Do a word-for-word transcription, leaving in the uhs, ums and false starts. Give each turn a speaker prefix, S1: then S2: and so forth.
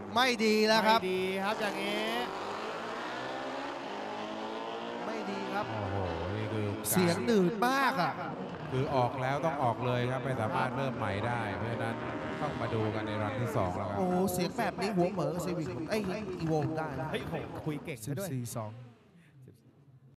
S1: ไม่ดีแล้วครับ
S2: ไม่ดีครับอย่างนี้
S1: ไม่ดีครับ
S3: โอ้โหนี่คือ
S1: เสียงหนืดมากอ่ะ
S3: คือออกแล้วต้องออกเลยครับไม่สามารถเริ่มใหม่ได้เพราะฉะนั้นต้องมาดูกันในรันที่สองแล้วครับ
S1: โอ้เสียงแบบนี้หัวเหมือซีวิกไอ้อีโวได้นะ
S2: เฮ้ยผมคุยเก่ง
S1: สิบ
S2: ด้วย
S1: สี่สอง